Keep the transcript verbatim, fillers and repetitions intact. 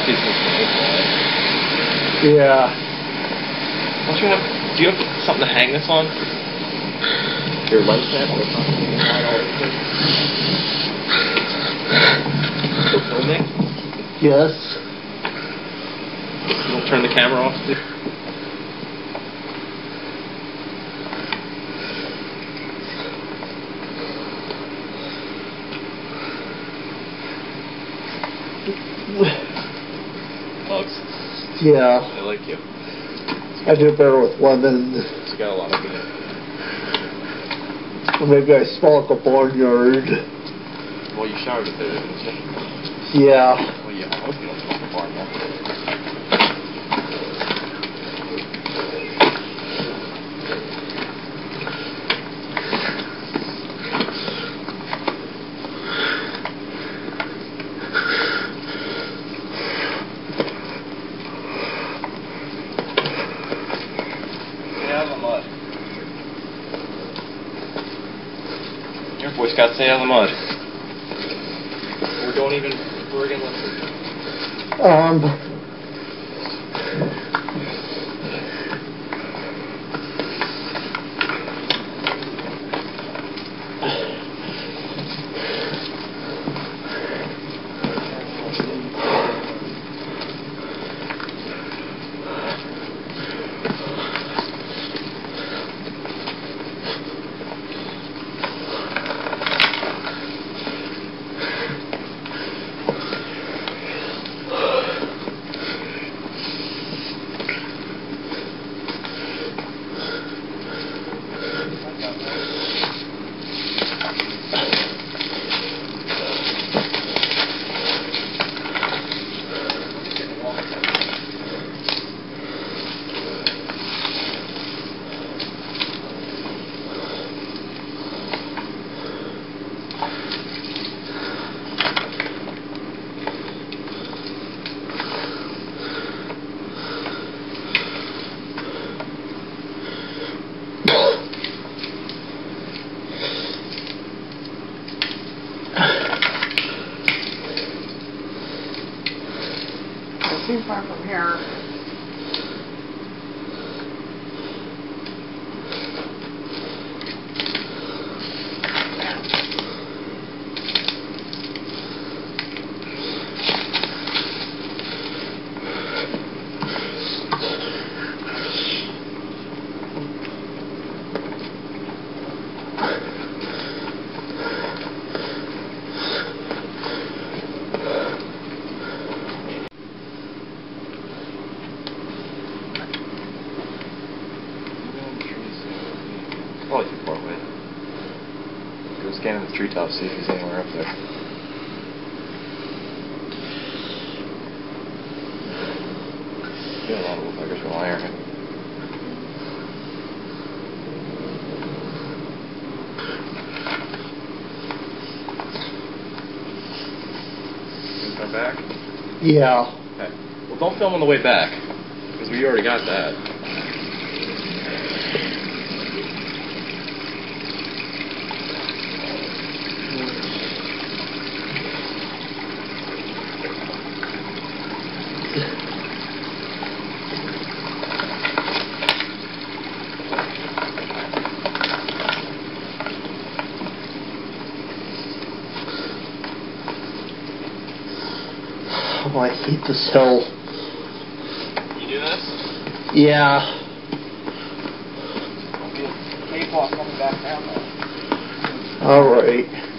Yeah. Don't you have, do you have something to hang this on? Your lens net or something? For filming? Yes. You don't turn the camera off, dude? Bugs. Yeah. I like you. I do better with lemon. It's got a lot of good. Maybe I smell like a barnyard. Well, you showered it there, didn't you? Yeah. Well, yeah, most people smell like a barnyard. Your Boy Scouts stay out of the mud. Or don't even friggin' listen. Um. Too far from here. Probably too far away. Go scan in the treetops, see if he's anywhere up there. Yeah, a lot of woodpeckers from iron. You come back? Yeah. Okay. Well, don't film on the way back, because we already got that. Oh, I hate this hill. You do this? Yeah. Okay. Cakewalk coming back down there. Alright.